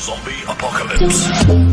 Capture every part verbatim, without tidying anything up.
Zombie Apocalypse.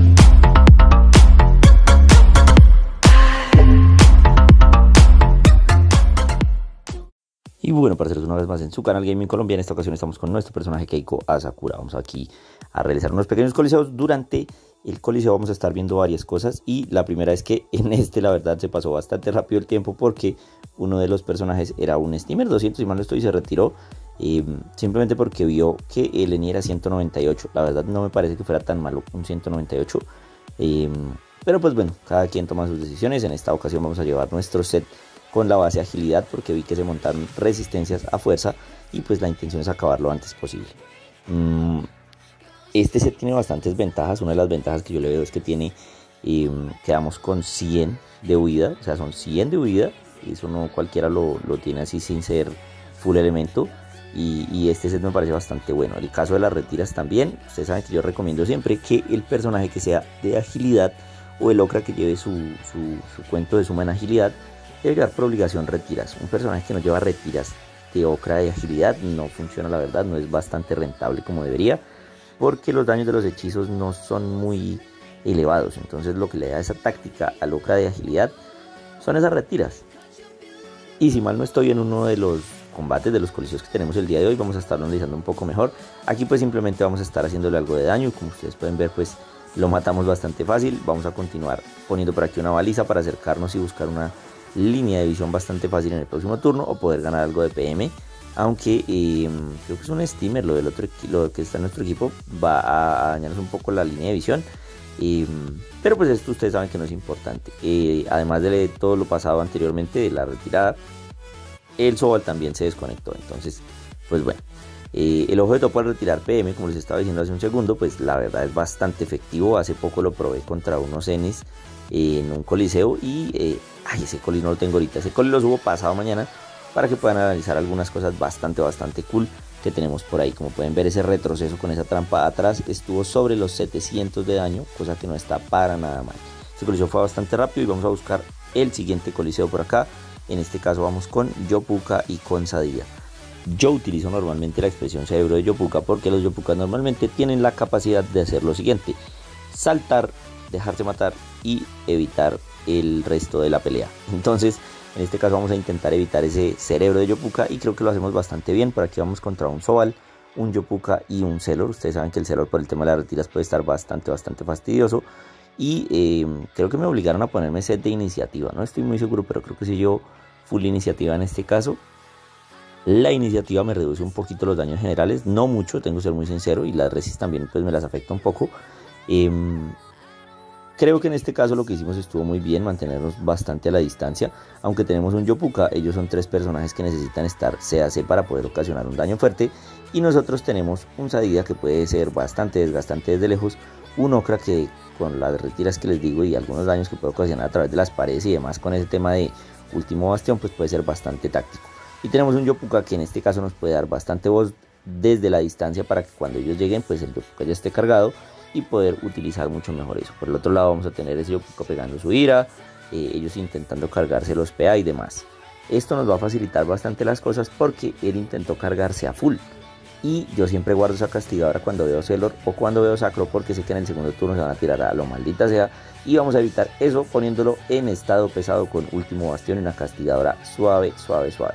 Y bueno, parceros, una vez más en su canal Gaming Colombia. En esta ocasión estamos con nuestro personaje Keiko Asakura. Vamos aquí a realizar unos pequeños coliseos. Durante el coliseo vamos a estar viendo varias cosas. Y la primera es que en este la verdad se pasó bastante rápido el tiempo, porque uno de los personajes era un Steamer doscientos, y mal no estoy, y se retiró. Eh, simplemente porque vio que el Eni era ciento noventa y ocho. La verdad no me parece que fuera tan malo un ciento noventa y ocho. Eh, pero pues bueno, cada quien toma sus decisiones. En esta ocasión vamos a llevar nuestro set con la base agilidad, porque vi que se montaron resistencias a fuerza y pues la intención es acabar lo antes posible. Mm, este set tiene bastantes ventajas. Una de las ventajas que yo le veo es que tiene, eh, quedamos con cien de huida, o sea son cien de huida, y eso no cualquiera lo, lo tiene así sin ser full elemento. Y, y este set me parece bastante bueno. El caso de las retiras también. Ustedes saben que yo recomiendo siempre que el personaje que sea de agilidad, o el Okra que lleve su, su, su cuento de suma en agilidad, debe llevar por obligación retiras. Un personaje que no lleva retiras de Okra de agilidad no funciona, la verdad, no es bastante rentable como debería, porque los daños de los hechizos no son muy elevados. Entonces lo que le da esa táctica al Okra de agilidad son esas retiras. Y si mal no estoy, en uno de los combates de los coliseos que tenemos el día de hoy vamos a estarlo analizando un poco mejor. Aquí pues simplemente vamos a estar haciéndole algo de daño, y como ustedes pueden ver pues lo matamos bastante fácil. Vamos a continuar poniendo por aquí una baliza para acercarnos y buscar una línea de visión bastante fácil en el próximo turno, o poder ganar algo de P M. Aunque eh, creo que es un Steamer lo del otro, lo que está en nuestro equipo, va a dañarnos un poco la línea de visión. Eh, pero pues esto ustedes saben que no es importante. Eh, además de todo lo pasado anteriormente de la retirada, el Sobal también se desconectó. Entonces pues bueno, eh, el ojo de topo al retirar P M, como les estaba diciendo hace un segundo, pues la verdad es bastante efectivo. Hace poco lo probé contra unos Enis eh, en un coliseo, y eh, ay, ese coli no lo tengo ahorita. Ese coli lo subo pasado mañana para que puedan analizar algunas cosas bastante bastante cool que tenemos por ahí. Como pueden ver, ese retroceso con esa trampa atrás estuvo sobre los setecientos de daño, cosa que no está para nada mal. Este coliseo fue bastante rápido, y vamos a buscar el siguiente coliseo por acá. En este caso vamos con Yopuka y con Sadilla. Yo utilizo normalmente la expresión cerebro de Yopuka porque los Yopukas normalmente tienen la capacidad de hacer lo siguiente: saltar, dejarse matar y evitar el resto de la pelea. Entonces en este caso vamos a intentar evitar ese cerebro de Yopuka, y creo que lo hacemos bastante bien. Por aquí vamos contra un Sobal, un Yopuka y un Celor. Ustedes saben que el Celor, por el tema de las retiras, puede estar bastante bastante fastidioso. Y eh, creo que me obligaron a ponerme set de iniciativa. No estoy muy seguro, pero creo que sí yo full iniciativa en este caso. La iniciativa me reduce un poquito los daños generales, no mucho, tengo que ser muy sincero, y las resist también pues me las afecta un poco. Eh, creo que en este caso lo que hicimos estuvo muy bien, mantenernos bastante a la distancia. Aunque tenemos un Yopuka, ellos son tres personajes que necesitan estar C A C para poder ocasionar un daño fuerte. Y nosotros tenemos un Sadida que puede ser bastante desgastante desde lejos, un Okra que con las retiras que les digo y algunos daños que puede ocasionar a través de las paredes y demás, con ese tema de último bastión, pues puede ser bastante táctico. Y tenemos un Yopuka que en este caso nos puede dar bastante voz desde la distancia, para que cuando ellos lleguen pues el Yopuka ya esté cargado y poder utilizar mucho mejor eso. Por el otro lado vamos a tener ese Yopuka pegando su ira, eh, ellos intentando cargarse los P A y demás. Esto nos va a facilitar bastante las cosas, porque él intentó cargarse a full, y yo siempre guardo esa castigadora cuando veo Celor o cuando veo Sacro, porque sé que en el segundo turno se van a tirar a lo maldita sea, y vamos a evitar eso poniéndolo en estado pesado con último bastión y una castigadora suave, suave, suave.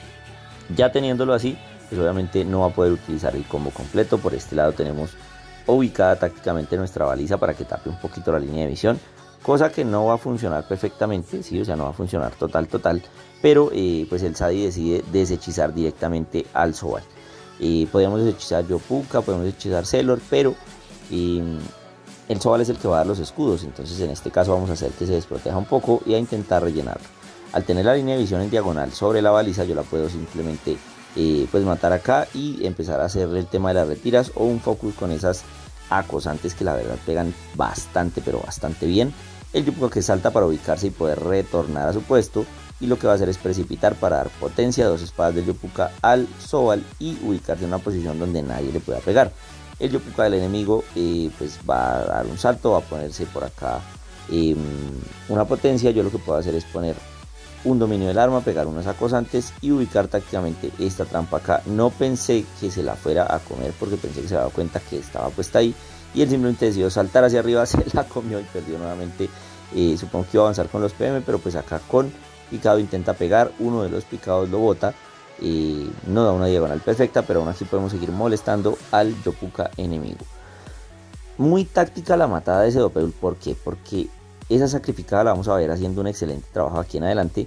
Ya teniéndolo así, pues obviamente no va a poder utilizar el combo completo. Por este lado tenemos ubicada tácticamente nuestra baliza para que tape un poquito la línea de visión, cosa que no va a funcionar perfectamente, sí, o sea, no va a funcionar total, total, pero eh, pues el Sadi decide deshechizar directamente al Sobal. Eh, podemos deshechizar Yopuka, podemos deshechizar Celor, pero eh, el Sobal es el que va a dar los escudos. Entonces en este caso vamos a hacer que se desproteja un poco y a intentar rellenarlo. Al tener la línea de visión en diagonal sobre la baliza, yo la puedo simplemente eh, pues matar acá y empezar a hacer el tema de las retiras, o un focus con esas acosantes que la verdad pegan bastante pero bastante bien. El Yopuka que salta para ubicarse y poder retornar a su puesto, y lo que va a hacer es precipitar para dar potencia a dos espadas del Yopuka al Sobal y ubicarse en una posición donde nadie le pueda pegar. El Yopuka del enemigo eh, pues va a dar un salto, va a ponerse por acá eh, una potencia. Yo lo que puedo hacer es poner un dominio del arma, pegar unos acosantes y ubicar tácticamente esta trampa acá. No pensé que se la fuera a comer, porque pensé que se había dado cuenta que estaba puesta ahí, y él simplemente decidió saltar hacia arriba, se la comió y perdió nuevamente. Eh, supongo que iba a avanzar con los P M, pero pues acá con picado intenta pegar, uno de los picados lo bota, eh, no da una diagonal perfecta, pero aún así podemos seguir molestando al Yopuka enemigo. Muy táctica la matada de ese Doppel. ¿Por qué? Porque esa sacrificada la vamos a ver haciendo un excelente trabajo aquí en adelante,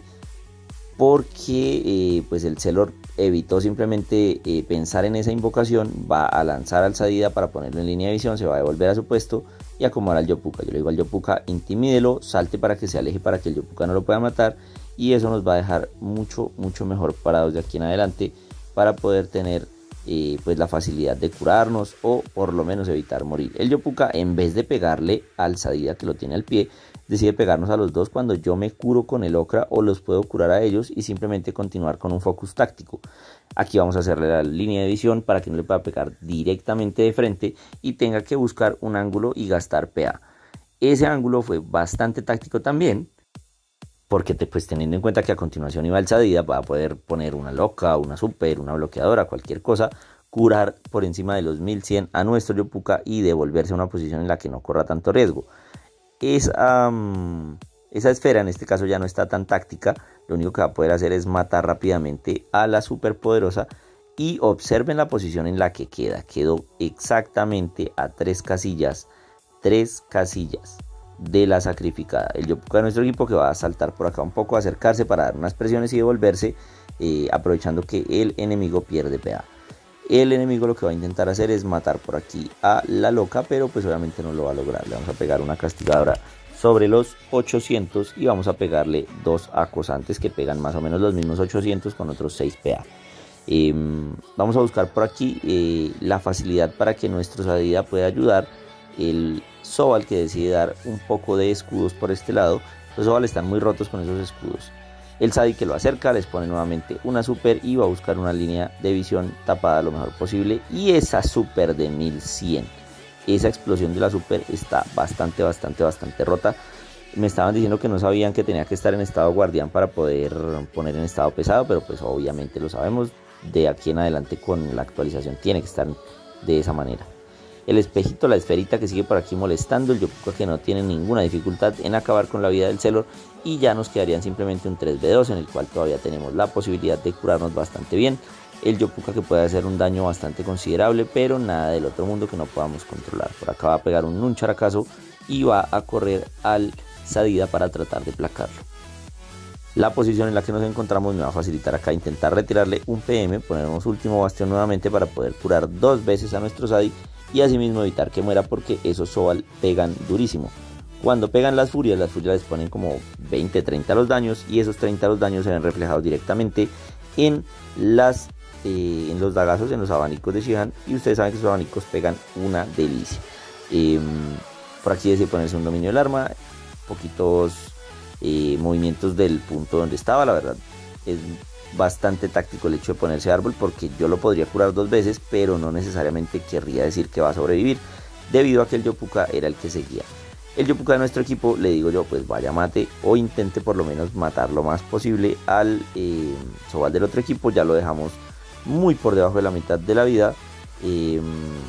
porque eh, pues el Celor evitó simplemente eh, pensar en esa invocación, va a lanzar al Sadida para ponerlo en línea de visión, se va a devolver a su puesto y acomodar al Yopuka. Yo le digo al Yopuka, intimídelo, salte para que se aleje, para que el Yopuka no lo pueda matar, y eso nos va a dejar mucho mucho mejor parados de aquí en adelante para poder tener eh, pues la facilidad de curarnos o por lo menos evitar morir. El Yopuka, en vez de pegarle al Sadida que lo tiene al pie, decide pegarnos a los dos cuando yo me curo con el Okra o los puedo curar a ellos y simplemente continuar con un focus táctico. Aquí vamos a hacerle la línea de visión para que no le pueda pegar directamente de frente y tenga que buscar un ángulo y gastar P A. Ese ángulo fue bastante táctico también, porque te, pues teniendo en cuenta que a continuación iba el Sadida, va a poder poner una loca, una super, una bloqueadora, cualquier cosa, curar por encima de los mil cien a nuestro Yopuka y devolverse a una posición en la que no corra tanto riesgo. Esa, um, esa esfera en este caso ya no está tan táctica, lo único que va a poder hacer es matar rápidamente a la superpoderosa y observen la posición en la que queda, quedó exactamente a tres casillas, tres casillas de la sacrificada. El Yopuka de nuestro equipo que va a saltar por acá un poco, acercarse para dar unas presiones y devolverse, eh, aprovechando que el enemigo pierde P A. El enemigo lo que va a intentar hacer es matar por aquí a la loca, pero pues obviamente no lo va a lograr. Le vamos a pegar una castigadora sobre los ochocientos y vamos a pegarle dos acosantes que pegan más o menos los mismos ochocientos con otros seis P A. Eh, vamos a buscar por aquí eh, la facilidad para que nuestro Sadida pueda ayudar. El Zobal que decide dar un poco de escudos por este lado. Los Zobal están muy rotos con esos escudos. El Sadi que lo acerca, les pone nuevamente una super y va a buscar una línea de visión tapada lo mejor posible. Y esa super de mil cien, esa explosión de la super está bastante, bastante, bastante rota. Me estaban diciendo que no sabían que tenía que estar en estado guardián para poder poner en estado pesado, pero pues obviamente lo sabemos. De aquí en adelante con la actualización tiene que estar de esa manera. El espejito, la esferita que sigue por aquí molestando, el Yopuka que no tiene ninguna dificultad en acabar con la vida del Celor, y ya nos quedarían simplemente un tres ve dos en el cual todavía tenemos la posibilidad de curarnos bastante bien. El Yopuka que puede hacer un daño bastante considerable, pero nada del otro mundo que no podamos controlar. Por acá va a pegar un Nuncharacazo y va a correr al Sadida para tratar de placarlo. La posición en la que nos encontramos me va a facilitar acá intentar retirarle un P M, ponernos último bastión nuevamente para poder curar dos veces a nuestro Sadi y asimismo evitar que muera, porque esos Zobal pegan durísimo. Cuando pegan las furias, las furias les ponen como veinte, treinta los daños, y esos treinta los daños se ven reflejados directamente en, las, eh, en los dagazos, en los abanicos de Shihan, y ustedes saben que esos abanicos pegan una delicia. Eh, por aquí decide ponerse un dominio del arma, poquitos eh, movimientos del punto donde estaba, la verdad es bastante táctico el hecho de ponerse árbol, porque yo lo podría curar dos veces, pero no necesariamente querría decir que va a sobrevivir, debido a que el Yopuka era el que seguía. El Yopuka de nuestro equipo, le digo yo, pues vaya mate o intente por lo menos matar lo más posible al eh, Zobal del otro equipo. Ya lo dejamos muy por debajo de la mitad de la vida. Eh,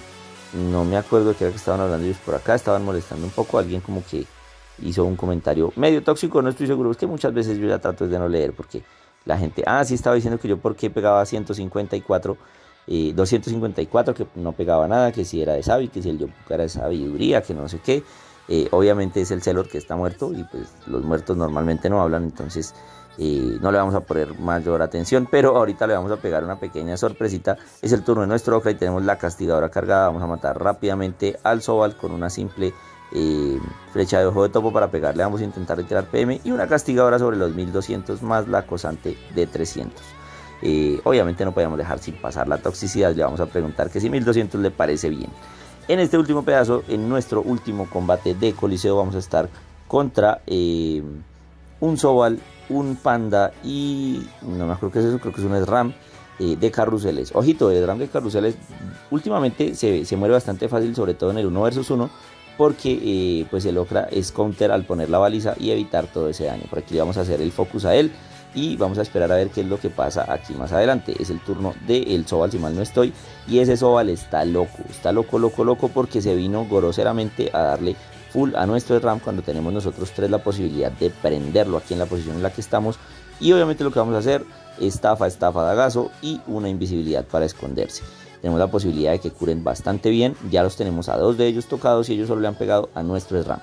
no me acuerdo de qué era que estaban hablando ellos por acá, estaban molestando un poco. Alguien como que hizo un comentario medio tóxico, no estoy seguro, es que muchas veces yo ya trato de no leer porque la gente, ah, sí estaba diciendo que yo por qué pegaba ciento cincuenta y cuatro, eh, doscientos cincuenta y cuatro, que no pegaba nada, que si era de Sabi, que si el Yopuka era de sabiduría, que no sé qué. Eh, obviamente es el Celor que está muerto y pues los muertos normalmente no hablan, entonces eh, no le vamos a poner mayor atención, pero ahorita le vamos a pegar una pequeña sorpresita. Es el turno de nuestro Okra y tenemos la castigadora cargada. Vamos a matar rápidamente al Zobal con una simple eh, flecha de ojo de topo para pegarle. Vamos a intentar retirar P M y una castigadora sobre los mil doscientos más la acosante de trescientos. Eh, obviamente no podíamos dejar sin pasar la toxicidad. Le vamos a preguntar que si mil doscientos le parece bien. En este último pedazo, en nuestro último combate de Coliseo, vamos a estar contra eh, un Zobal, un Panda y no me acuerdo qué es eso, creo que es un SRAM eh, de carruseles. Ojito, el SRAM de carruseles últimamente se, se muere bastante fácil, sobre todo en el uno versus uno, porque eh, pues el Okra es counter al poner la baliza y evitar todo ese daño. Por aquí le vamos a hacer el focus a él. y vamos a esperar a ver qué es lo que pasa aquí más adelante. Es el turno del Zobal, si mal no estoy, y ese Zobal está loco, está loco, loco, loco, porque se vino groseramente a darle full a nuestro SRAM cuando tenemos nosotros tres la posibilidad de prenderlo aquí en la posición en la que estamos. Y obviamente lo que vamos a hacer, estafa, estafa, dagazo y una invisibilidad para esconderse. Tenemos la posibilidad de que curen bastante bien, ya los tenemos a dos de ellos tocados y ellos solo le han pegado a nuestro SRAM.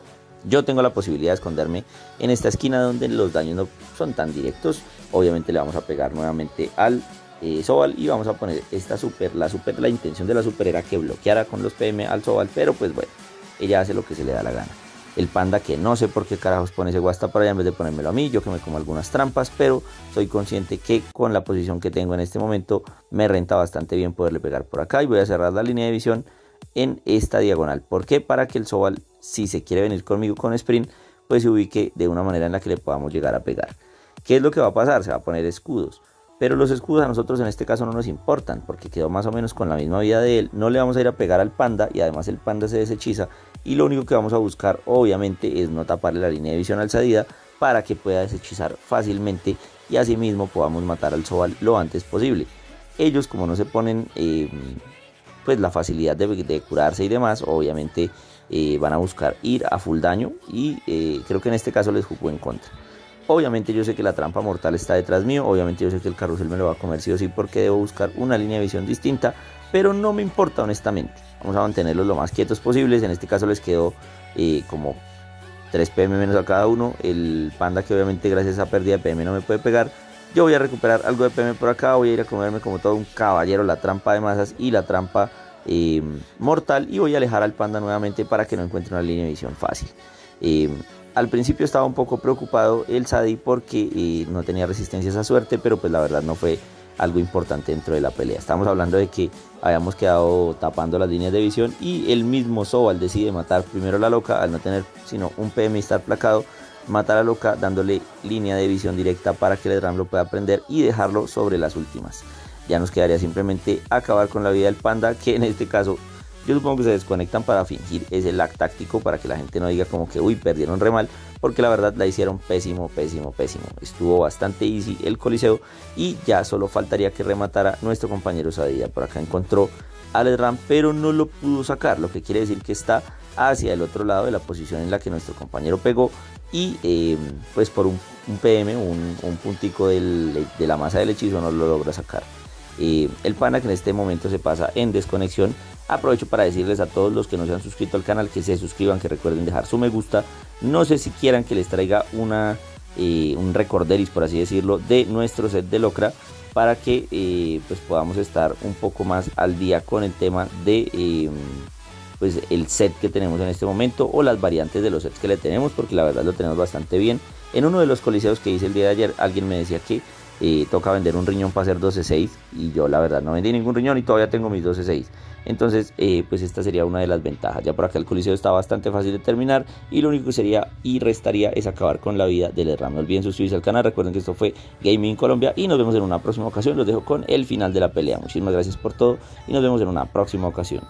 Yo tengo la posibilidad de esconderme en esta esquina donde los daños no son tan directos. Obviamente le vamos a pegar nuevamente al eh, Zobal y vamos a poner esta super, la super, la intención de la super era que bloqueara con los P M al Zobal, pero pues bueno, ella hace lo que se le da la gana. El panda, que no sé por qué carajos pone ese guasta para allá en vez de ponérmelo a mí, yo que me como algunas trampas, pero soy consciente que con la posición que tengo en este momento me renta bastante bien poderle pegar por acá, y voy a cerrar la línea de visión en esta diagonal. ¿Por qué? Para que el Zobal, si se quiere venir conmigo con sprint, pues se ubique de una manera en la que le podamos llegar a pegar. ¿Qué es lo que va a pasar? Se va a poner escudos, pero los escudos a nosotros en este caso no nos importan, porque quedó más o menos con la misma vida de él. No le vamos a ir a pegar al panda, y además el panda se deshechiza, y lo único que vamos a buscar obviamente es no taparle la línea de visión al Sadida para que pueda deshechizar fácilmente y asimismo podamos matar al Zobal lo antes posible. Ellos, como no se ponen eh, pues la facilidad de, de curarse y demás, obviamente eh, van a buscar ir a full daño, y eh, creo que en este caso les jugó en contra. Obviamente yo sé que la trampa mortal está detrás mío, obviamente yo sé que el carrusel me lo va a comer sí o sí porque debo buscar una línea de visión distinta, pero no me importa honestamente. Vamos a mantenerlos lo más quietos posibles. En este caso les quedó eh, como tres P M menos a cada uno. El panda, que obviamente gracias a esa pérdida de P M no me puede pegar. Yo voy a recuperar algo de P M por acá, voy a ir a comerme como todo un caballero la trampa de masas y la trampa eh, mortal, y voy a alejar al panda nuevamente para que no encuentre una línea de visión fácil. Eh, al principio estaba un poco preocupado el Sadi porque eh, no tenía resistencia a esa suerte, pero pues la verdad no fue algo importante dentro de la pelea. Estamos hablando de que habíamos quedado tapando las líneas de visión y el mismo Zobal decide matar primero a la loca al no tener sino un P M y estar placado. Matar a la loca dándole línea de visión directa para que el SRAM lo pueda prender y dejarlo sobre las últimas. Ya nos quedaría simplemente acabar con la vida del panda, que en este caso yo supongo que se desconectan para fingir ese lag táctico, para que la gente no diga como que uy, perdieron re mal, porque la verdad la hicieron pésimo, pésimo, pésimo. Estuvo bastante easy el coliseo y ya solo faltaría que rematara nuestro compañero Sadida. Por acá encontró al SRAM, pero no lo pudo sacar, lo que quiere decir que está hacia el otro lado de la posición en la que nuestro compañero pegó, y eh, pues por un, un P M, un, un puntico del, de la masa del hechizo no lo logra sacar. Eh, el pana, que en este momento se pasa en desconexión. Aprovecho para decirles a todos los que no se han suscrito al canal que se suscriban, que recuerden dejar su me gusta. No sé si quieran que les traiga una, eh, un recorderis, por así decirlo, de nuestro set de Locra, para que eh, pues podamos estar un poco más al día con el tema de eh, pues el set que tenemos en este momento, o las variantes de los sets que le tenemos, porque la verdad lo tenemos bastante bien. En uno de los coliseos que hice el día de ayer, alguien me decía que eh, toca vender un riñón para hacer doce seis, y yo la verdad no vendí ningún riñón y todavía tengo mis doce seis. Entonces eh, pues esta sería una de las ventajas. Ya por acá el coliseo está bastante fácil de terminar, y lo único que sería y restaría es acabar con la vida del SRAM. No olviden suscribirse al canal. Recuerden que esto fue Gaming Colombia y nos vemos en una próxima ocasión. Los dejo con el final de la pelea. Muchísimas gracias por todo y nos vemos en una próxima ocasión.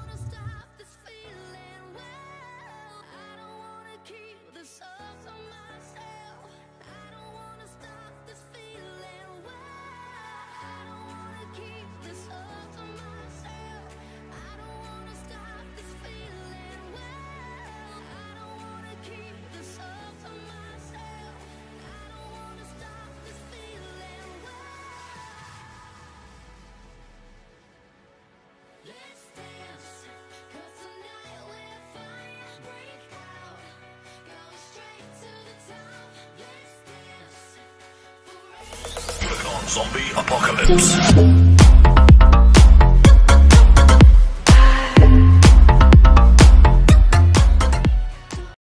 Zombie apocalypse.